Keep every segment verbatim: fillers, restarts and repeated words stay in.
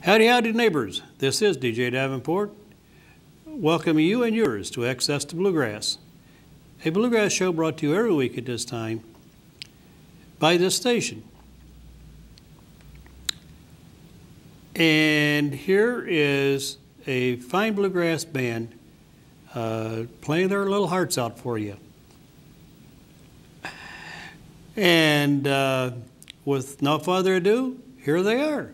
Howdy, howdy, neighbors. This is D J Davenport, welcoming you and yours to Access to Bluegrass, a bluegrass show brought to you every week at this time by this station. And here is a fine bluegrass band uh, playing their little hearts out for you. And uh, with no further ado, here they are.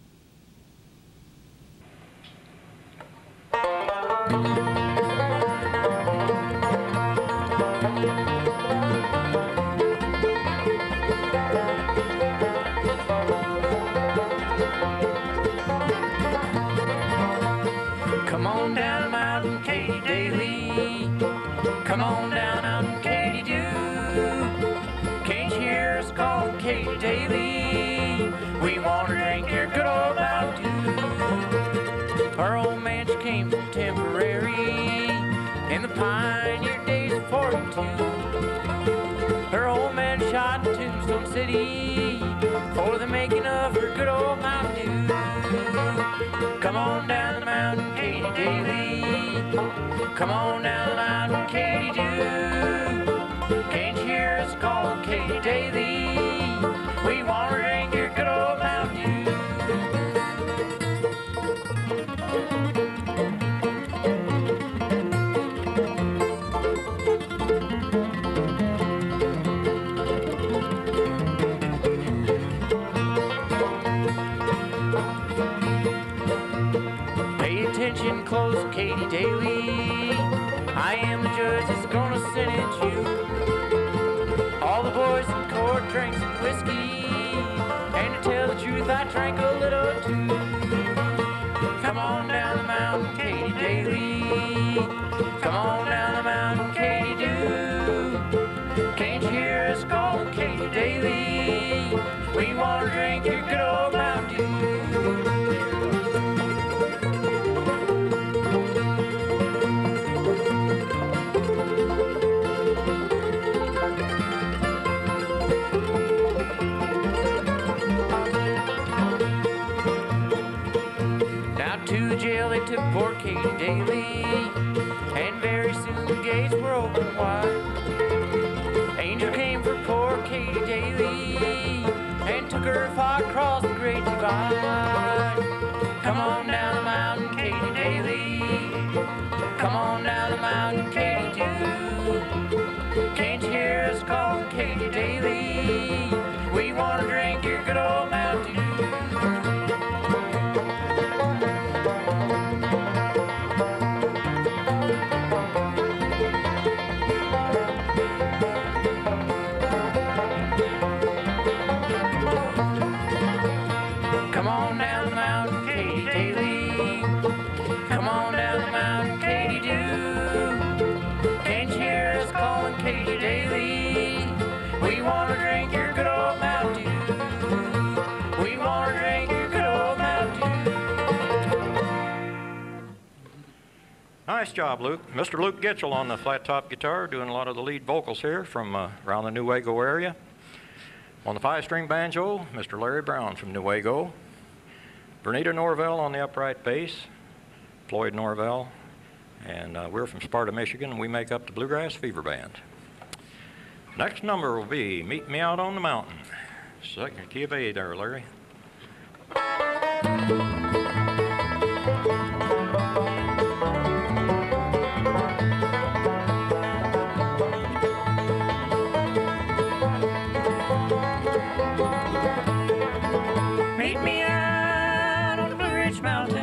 Come on down Mountain Katy Daly. Come on down Mountain Katy Doo. Can't you hear us calling Katy Daly? We want to drink your good old Mountain Dew. Our old man she came from Temporary in the pioneer days of forty-two. Her old man shot in Tombstone City for the making of her good old Mountain Dew. Come on down the mountain, Katy Daly. Come on down the mountain, Katy Doo. Can't you hear us calling Katy Daly? We want to drink your good old Mountain Dew. Attention close, Katy Daly. I am the judge that's gonna sentence you. All the boys in court drank some whiskey, and to tell the truth, I drank a little too. Come on down the mountain, Katy Daly. Come on down the mountain, Katy Doo. Can't you hear us calling Katy Daly? We wanna drink your good old Mountain Dew. To the jail they took poor Katy Daly, and very soon the gates were open wide. Angel came for poor Katy Daly, and took her far across the great divide. Come on down the mountain, Katy Daly. Come on down the mountain, Katy Doo. Can't you hear us calling Katy Daly? We want to drink your good old Mountain Dew. Come on down the mountain, Katy Daly. Come on down the mountain, Katy Doo. Can't you hear us calling Katy Daly? We want to drink your good old Mountain Dew. We want to drink your good old Mountain Dew. Nice job, Luke. Mister Luke Gitchell on the flat top guitar, doing a lot of the lead vocals here from uh, around the Newaygo area. On the five-string banjo, Mister Larry Brown from Newaygo. Bernita Norvell on the upright bass, Floyd Norvell, and uh, we're from Sparta, Michigan, and we make up the Bluegrass Fever Band. Next number will be Meet Me Out on the Mountain. Second key of A there, Larry. Meet me out on the Blue Ridge Mountain,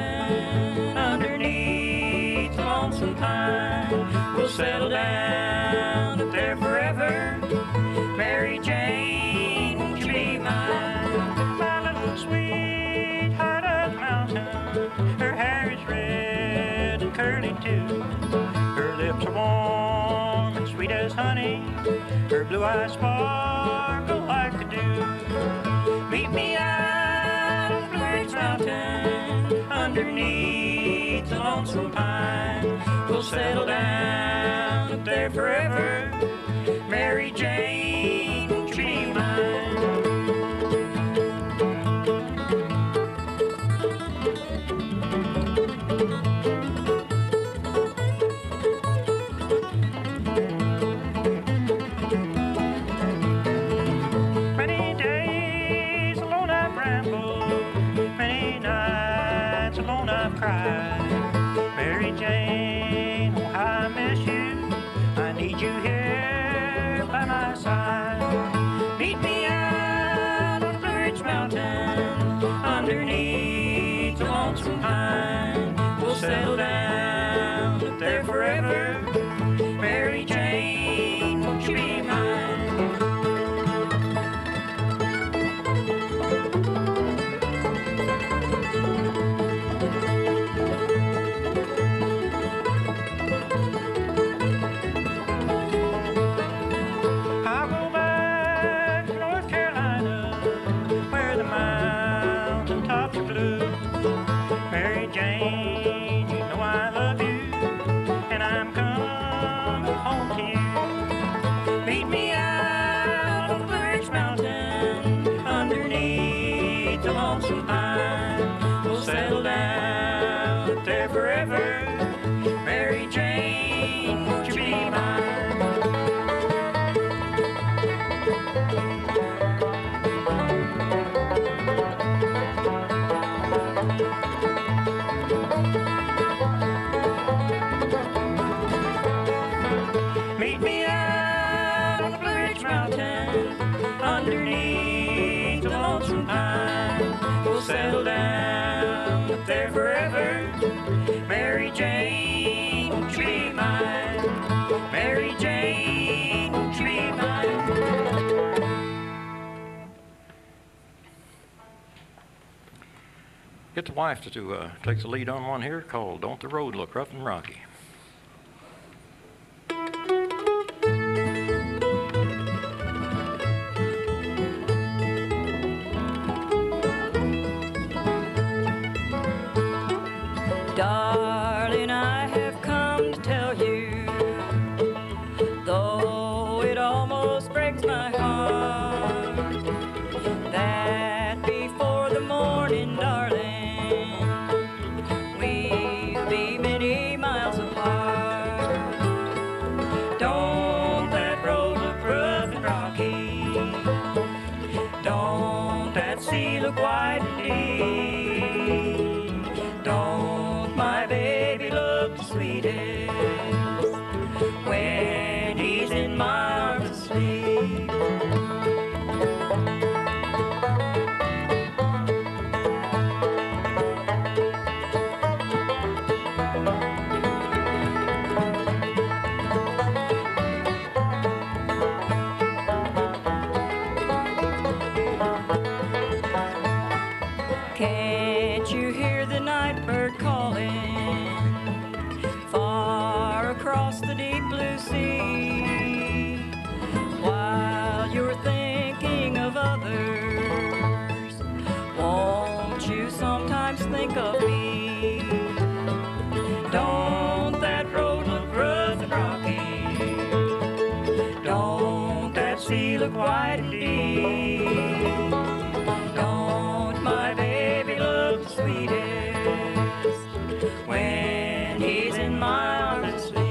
underneath the lonesome pine. We'll settle down up there forever. Mary Jane, won't you be mine? My little sweetheart of the mountain. Her hair is red and curly too. Her lips are warm and sweet as honey. Her blue eyes sparkle like the dew. Meet me out on the Blue Ridge Mountain, underneath the lonesome pine. We'll settle down up there forever. Mary Jane, won't you be mine? cry. Mary Jane, oh how I miss you. I need you here by my side. Meet me out on Blue Ridge Mountain, underneath the lonesome pine. We'll settle down up there forever. Mary Jane, won't you be mine? I'll go back to North Carolina, where the mountain tops are blue. Mary Jane, you know I love you, and I'm coming home to you. Meet me out on Blue Ridge Mountain, underneath the lonesome pine. We'll settle down up there forever. Mary Jane, won't you be mine? Meet me out on the Blue Ridge Mountain, underneath the lonesome pine. We'll settle down up there forever. Mary Jane, won't you be mine? Mary Jane, won't you be mine? Get the wife to uh, take the lead on one here called Don't the Road Look Rough and Rocky. Darling, I have come to tell you, though it almost breaks my heart, that before the morning, darling, we'll be many miles apart. Don't that road look rough and rocky? Don't that sea look wide and deep? Don't my baby look the sweetest when he's in my arms asleep? Can't you hear the night bird calling far across the deep blue sea? While you're thinking of others, won't you sometimes think of me? Don't that road look rough and rocky? Don't that sea look wide and deep? Don't my baby look the sweetest when he's in my arms asleep?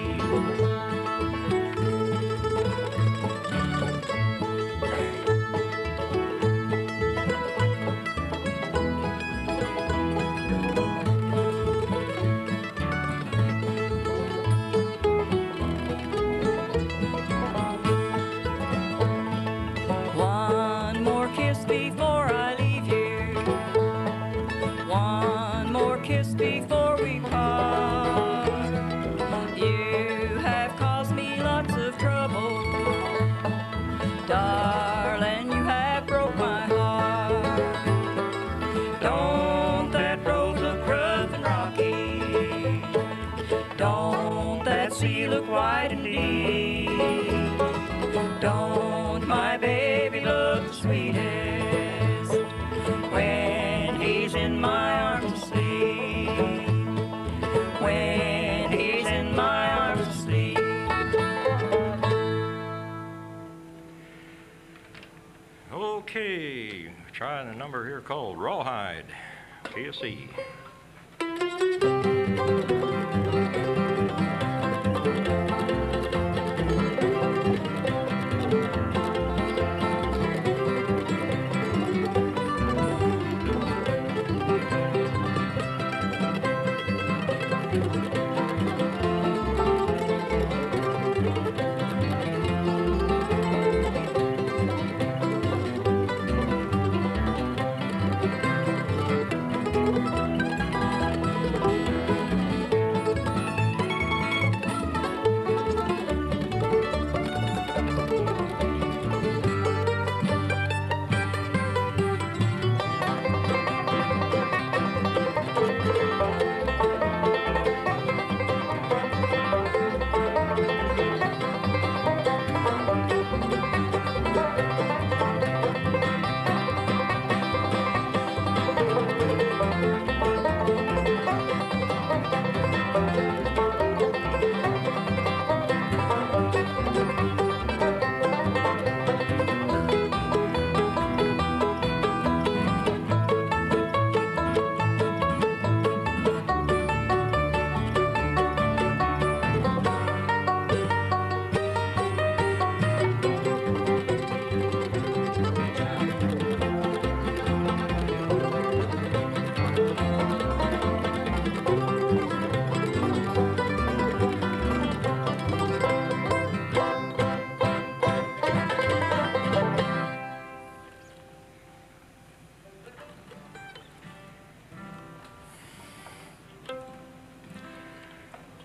One more kiss before I leave you. One more kiss before we part. You have caused me lots of trouble, darling, you have broke my heart. Don't that road look rough and rocky? Don't that sea look wide and deep? Don't my baby look the sweetest when he's in my arms asleep? When he's in my arms asleep? Okay, trying a number here called Rawhide, K S E.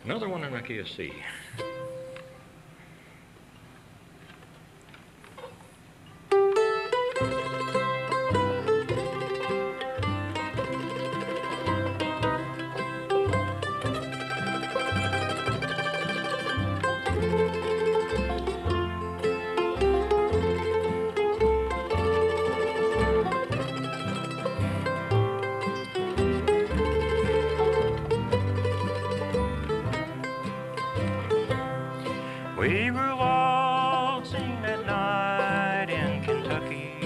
Another one in the key of C. We were waltzing that night in Kentucky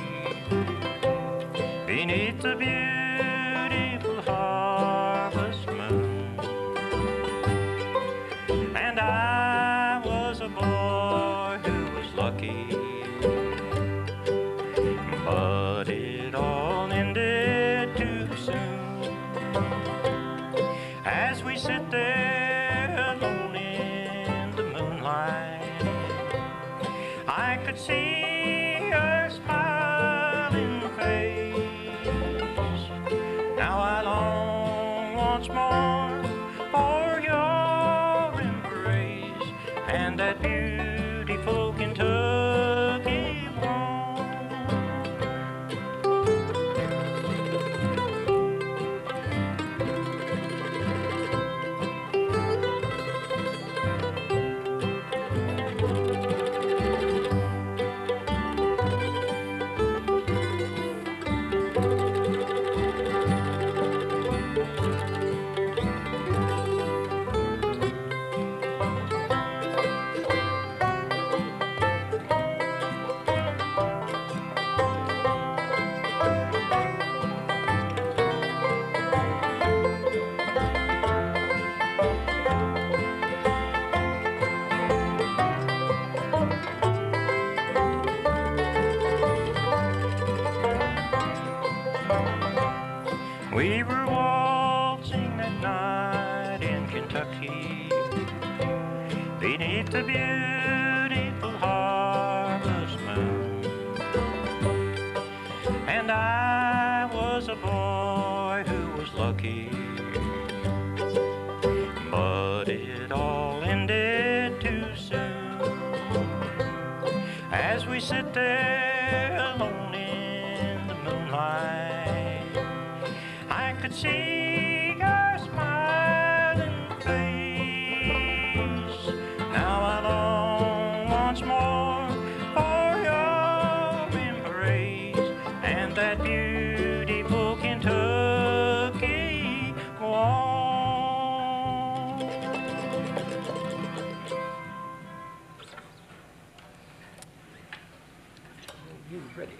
beneath the beautiful harvest moon, and I was a boy who was lucky, but it all ended too soon. As we sit there alone in the moonlight, I could see her smiling face. Now I long once more for your embrace and that beautiful Kentucky warmth. We were waltzing that night in Kentucky beneath the beautiful harvest moon, and I was a boy who was lucky, but it all ended too soon. As we sit there alone in the moonlight, I could see her smiling face. Now I long once more for your embrace and that beautiful Kentucky warmth. You ready?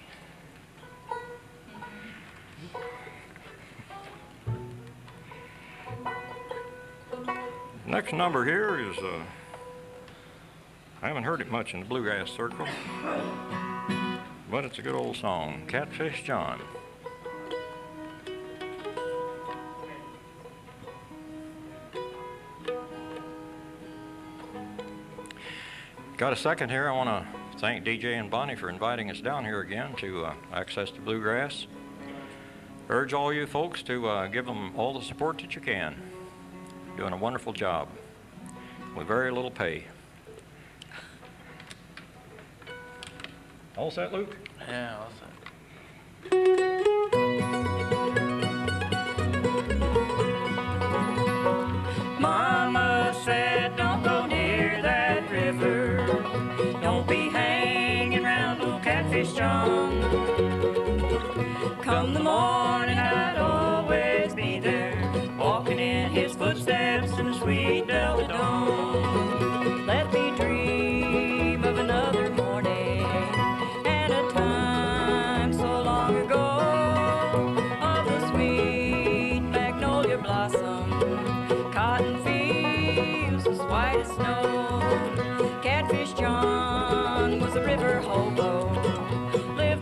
Next number here is, uh, I haven't heard it much in the bluegrass circle, but it's a good old song, Catfish John. Got a second here. I want to thank D J and Bonnie for inviting us down here again to uh, Access to Bluegrass. Urge all you folks to uh, give them all the support that you can. Doing a wonderful job with very little pay. All set, Luke? Yeah, all set. Mama said don't go near that river, don't be hanging round old Catfish John. Come the morning I'd always be there, walking in his footsteps in the sweet Delta dawn. Let me dream of another morning and a time so long ago, of the sweet magnolia blossom, cotton fields as white as snow. Catfish John was a river hobo, lived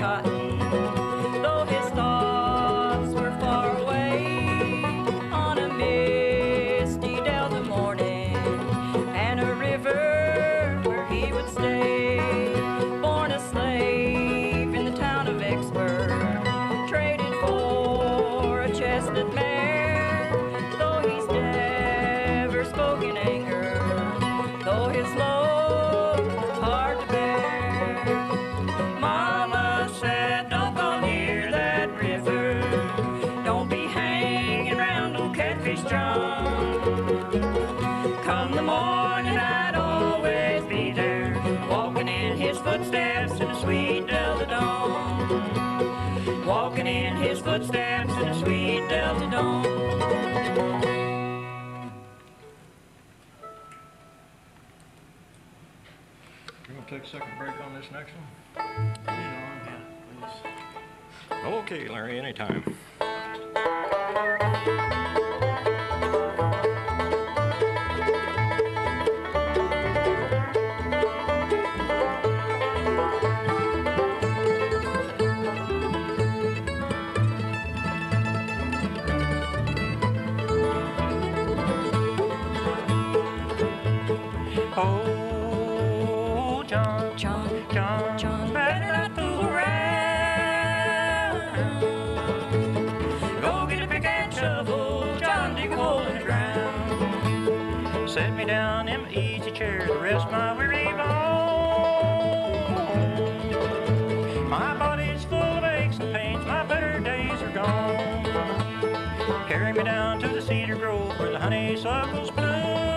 cotton, though his thoughts were far away on a misty Delta morning, and a river where he would stay. Born a slave in the town of Vicksburg, traded for a chestnut mare, though he's never spoken anger, though his load hard to bear. Mama said, don't go near that river, don't be hanging around old Catfish John. Come the morning, I'd always be there, walking in his footsteps in the sweet Delta dawn. Walking in his footsteps in the sweet Delta dawn. You want to take a second break on this next one? Yeah, please. Okay, Larry, anytime. Oh, John, John, John, John, better not fool around. Go get a pick and shovel, John, dig a hole in the ground. Set me down in my easy chair to rest my weary bones. My body's full of aches and pains, my better days are gone. Carry me down to the cedar grove where the honeysuckles bloom.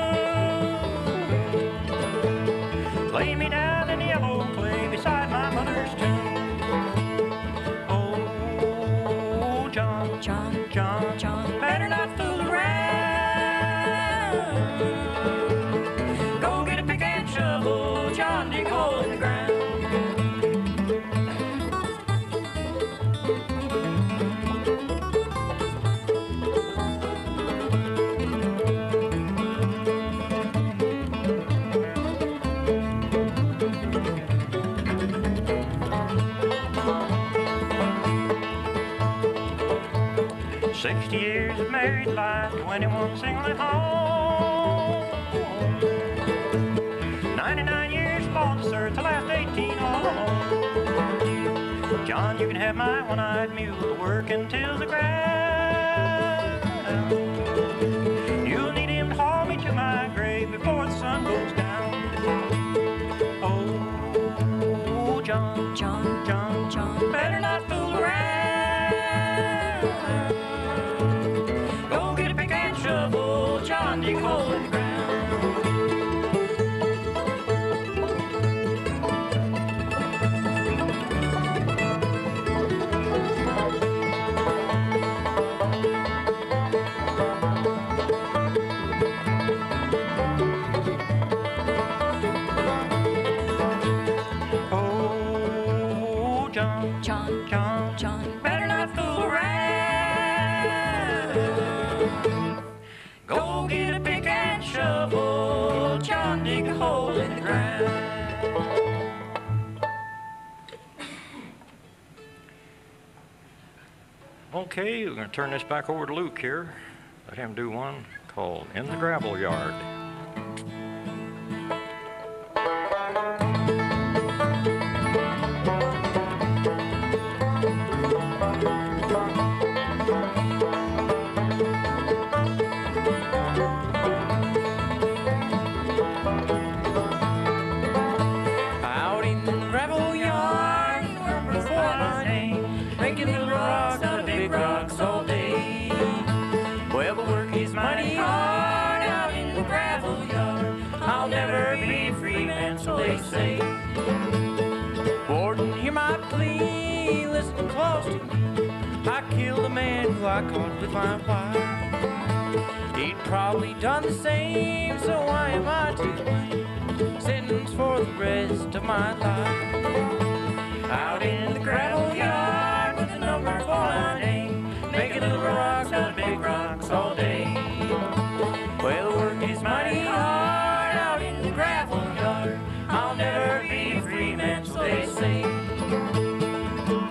Lay me down in the yellow clay beside my mother's tomb. Oh, John, John, John, John, better not fool around. Go get a pick and shovel, John, dig a hole in the ground. Sixty years of married life, twenty-one single at home. Ninety-nine years upon this earth, the last eighteen all alone. John, you can have my one-eyed mule to work until the ground. You'll need him to haul me to my grave before the sun goes down. Oh, John, John, John, John, better not fool around. Go get a pick and shovel, John, dig a hole in the ground. Oh, John, John, John, John, better not fool around. Go get a pick and shovel, John, dig a hole in the ground. Okay, we're going to turn this back over to Luke here. Let him do one called In the Gravel Yard. out in the gravel yard, before my name, breaking little rocks out of big rocks all day. Well, the work is mighty hard out in the gravel yard. I'll never be a free man, so they say. Warden, hear my plea, listen close to me. I killed a man who I caught with my fire. He'd probably done the same, so why am I to blame? Sentenced for the rest of my life. Out in the gravel yard with a number for my name, making little rocks out of big rocks all day. Well, the work is mighty hard out in the gravel yard. I'll never be a free man, so they say.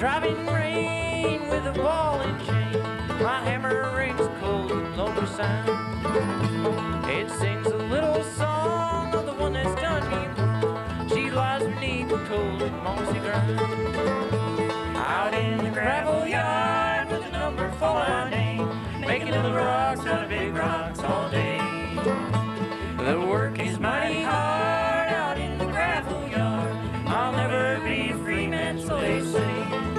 Driving rain with a ball and chain. My hammer rings cold and lonely sound. It sings a little song of the one that's done me wrong. She lies beneath the cold and mossy ground. Out in the gravel yard with a number for my name, making little rocks out of big rocks all day. The work is mighty hard out in the gravel yard. I'll never be a free man, so they say.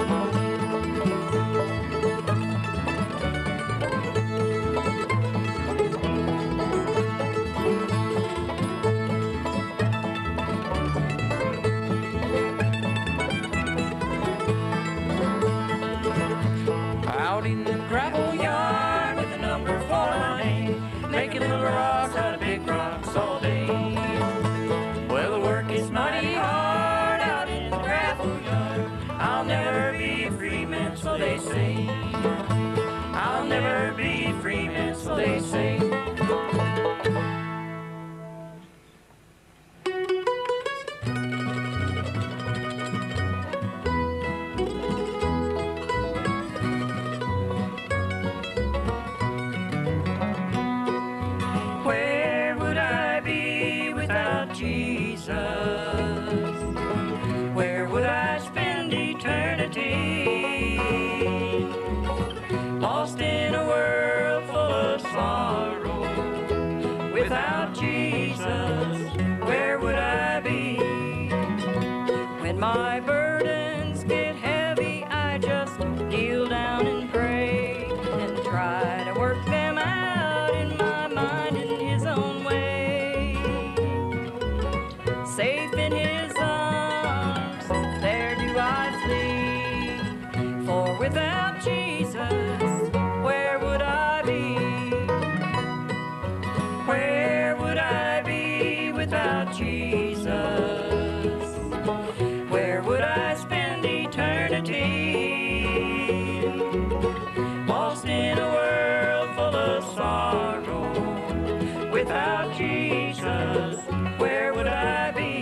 Out in the gravel yard with a number for my name, making little rocks out of big rocks all day. Well, the work is mighty hard out in the gravel yard. I'll never be a free man, so they say. I'll never be a free man, so they say. Where would I be without Jesus? Where would I spend eternity? Lost in a world full of sorrow. Without Jesus, where would I be? When my burdens get heavy, I just kneel down and pray and try to work them out in my mind in His own way. Safe in His arms, there do I flee. For without Jesus, where would I be? Where would I be without Jesus? Where would I spend eternity? Lost in a world full of sorrow. Without Jesus, where would I be?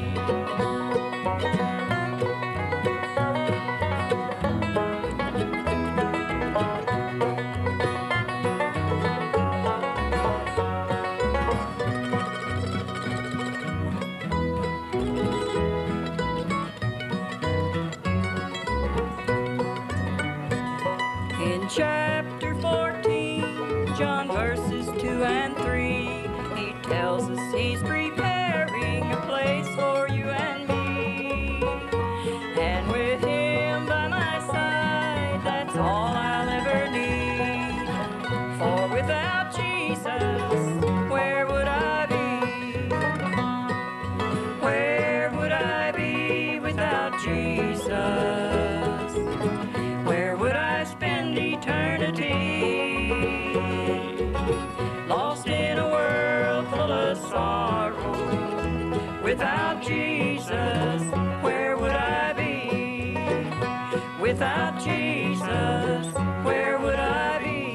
In chapter fourteen, John verses two and three, he tells us he's preparing a place for you and me. And with Him by my side, that's all I'll ever need. For without Jesus, where would I be? Where would I be without Jesus? Where would I spend eternity? Lost in a world full of sorrow. Without Jesus, where would I be? Without Jesus, where would I be?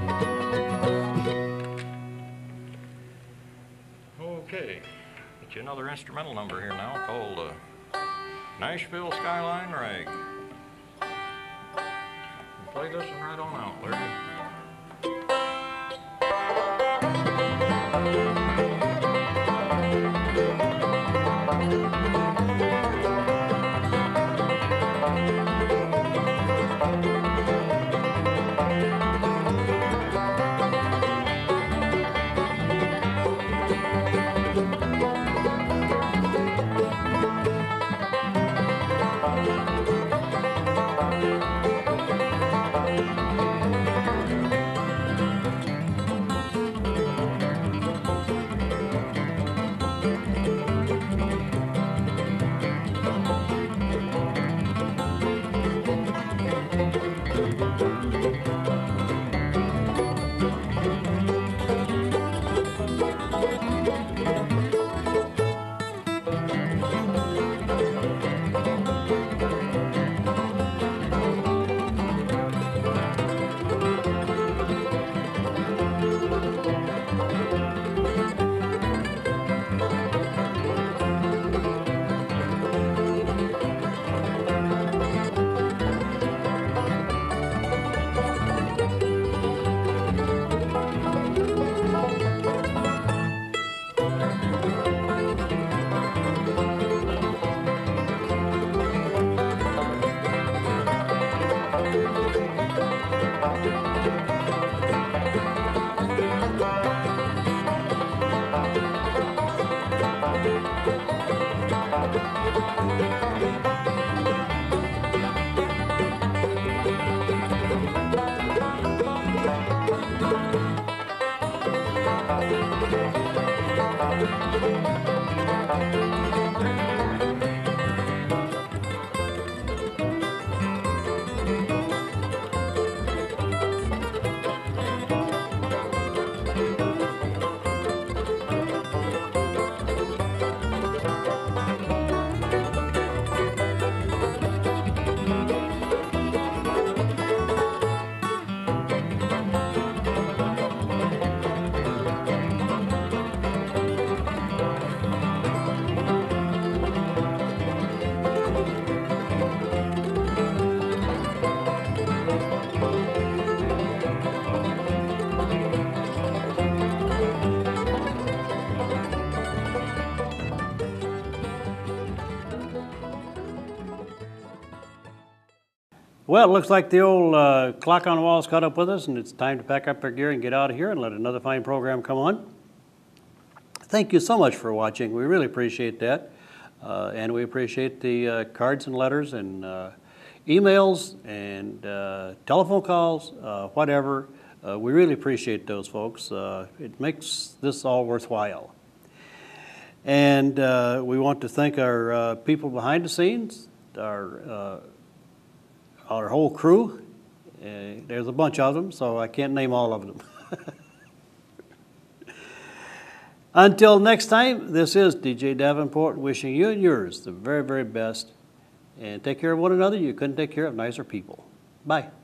Okay, get you another instrumental number here now called uh, Nashville Skyline Rag. Play this one right on out, Larry. Well, it looks like the old uh, clock on the wall's caught up with us, and it's time to pack up our gear and get out of here and let another fine program come on. Thank you so much for watching. We really appreciate that. Uh, and we appreciate the uh, cards and letters and uh, emails and uh, telephone calls, uh, whatever. Uh, we really appreciate those, folks. Uh, it makes this all worthwhile. And uh, we want to thank our uh, people behind the scenes, our uh, our whole crew. Uh, there's a bunch of them, so I can't name all of them. Until next time, this is D J Davenport wishing you and yours the very, very best. And take care of one another. You couldn't take care of nicer people. Bye.